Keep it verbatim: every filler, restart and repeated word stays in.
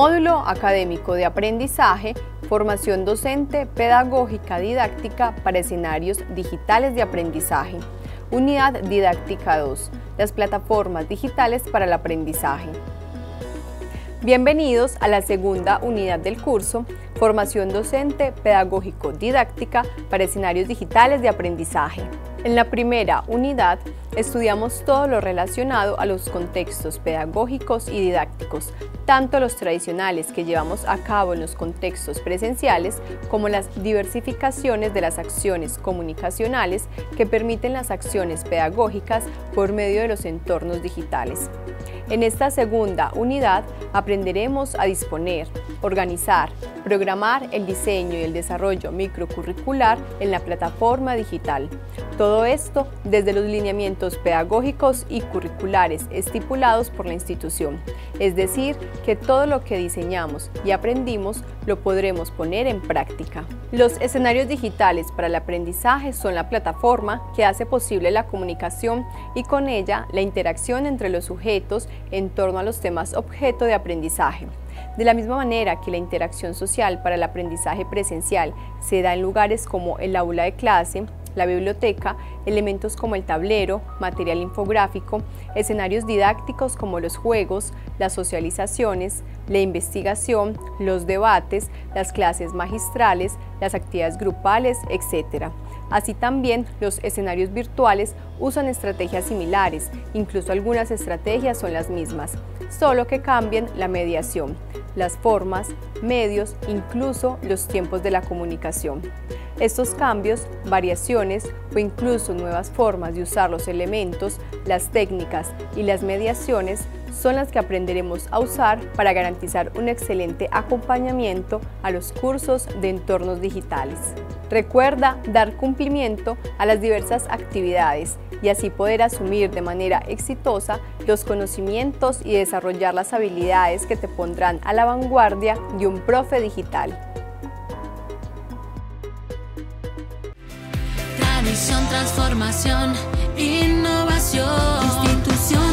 Módulo académico de aprendizaje, formación docente, pedagógica, didáctica para escenarios digitales de aprendizaje. Unidad didáctica dos, las plataformas digitales para el aprendizaje. Bienvenidos a la segunda unidad del curso, formación docente, pedagógico, didáctica para escenarios digitales de aprendizaje. En la primera unidad estudiamos todo lo relacionado a los contextos pedagógicos y didácticos, tanto los tradicionales que llevamos a cabo en los contextos presenciales como las diversificaciones de las acciones comunicacionales que permiten las acciones pedagógicas por medio de los entornos digitales. En esta segunda unidad aprenderemos a disponer, organizar, programar el diseño y el desarrollo microcurricular en la plataforma digital. Todo esto desde los lineamientos pedagógicos y curriculares estipulados por la institución, es decir, que todo lo que diseñamos y aprendimos lo podremos poner en práctica. Los escenarios digitales para el aprendizaje son la plataforma que hace posible la comunicación y con ella la interacción entre los sujetos en torno a los temas objeto de aprendizaje. De la misma manera que la interacción social para el aprendizaje presencial se da en lugares como el aula de clase, la biblioteca, elementos como el tablero, material infográfico, escenarios didácticos como los juegos, las socializaciones, la investigación, los debates, las clases magistrales, las actividades grupales, etcétera. Así también los escenarios virtuales usan estrategias similares, incluso algunas estrategias son las mismas, solo que cambian la mediación, las formas, medios, incluso los tiempos de la comunicación. Estos cambios, variaciones o incluso nuevas formas de usar los elementos, las técnicas y las mediaciones son las que aprenderemos a usar para garantizar un excelente acompañamiento a los cursos de entornos digitales. Recuerda dar cumplimiento a las diversas actividades y así poder asumir de manera exitosa los conocimientos y desarrollar las habilidades que te pondrán a la vanguardia de un profe digital. Tradición, transformación, innovación, institución.